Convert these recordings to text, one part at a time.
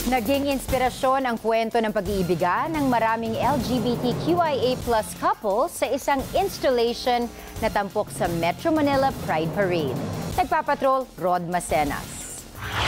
Naging inspirasyon ang kwento ng pag-iibigan ng maraming LGBTQIA+ couples sa isang installation na tampok sa Metro Manila Pride Parade. Nagpapatrol, Rod Macenas.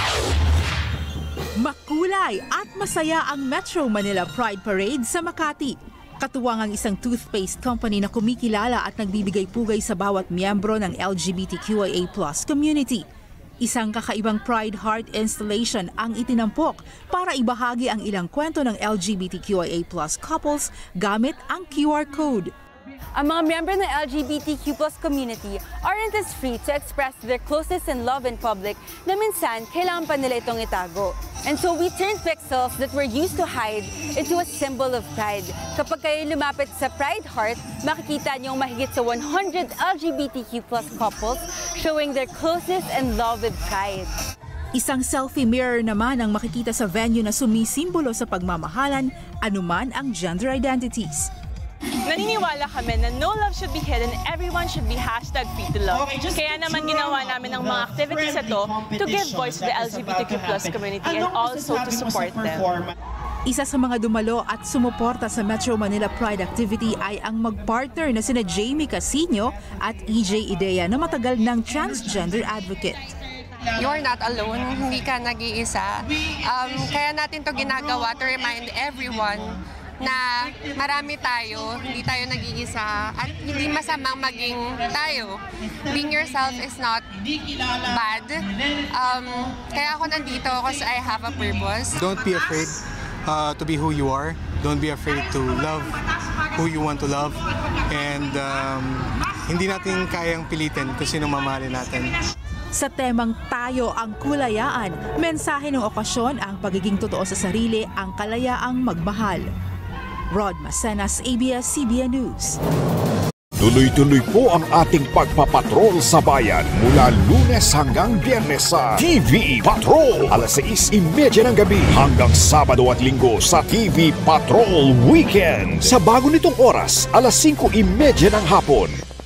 Makulay at masaya ang Metro Manila Pride Parade sa Makati. Katuwang ang isang toothpaste company na kumikilala at nagbibigay pugay sa bawat miyembro ng LGBTQIA+ community. Isang kakaibang Pride Heart installation ang itinampok para ibahagi ang ilang kwento ng LGBTQIA+ couples gamit ang QR code. Ang mga miyembro ng LGBTQ+ community aren't as free to express their closeness and love in public na minsan kailangan pa nila itong itago. And so we turned pixels that were used to hide into a symbol of pride. Kapag kayo lumapit sa Pride Heart, makikita niyong mahigit sa 100 LGBTQ+ couples showing their closeness and love with pride. Isang selfie mirror naman ang makikita sa venue na sumisimbolo sa pagmamahalan, anuman ang gender identities. Naniniwala kami na no love should be hidden, everyone should be #free to love. Kaya naman ginawa namin ang mga activities ito to give voice to the LGBTQ+ community and also to support them. Isa sa mga dumalo at sumuporta sa Metro Manila Pride activity ay ang magpartner na sina Jamie Casino at EJ Idea na matagal ng transgender advocate. You're not alone, hindi ka nag-iisa. Kaya natin to ginagawa to remind everyone na marami tayo, hindi tayo nag-iisa at hindi masamang maging tayo. Being yourself is not bad. Kaya ako nandito because I have a purpose. Don't be afraid to be who you are. Don't be afraid to love who you want to love. And hindi natin kayang pilitin kung sino mamahalin natin. Sa temang tayo ang kulayaan, mensahe ng okasyon ang pagiging totoo sa sarili, ang kalayaang magmahal. Rod Macenas, ABS-CBN News. Tuloy-tuloy po ang ating pagpapatrol sa bayan mula Lunes hanggang Biyernes sa TV Patrol. Alas 6:30 ng gabi hanggang Sabado at Linggo sa TV Patrol Weekend. Sa bago nitong oras, alas 5:30 ng hapon.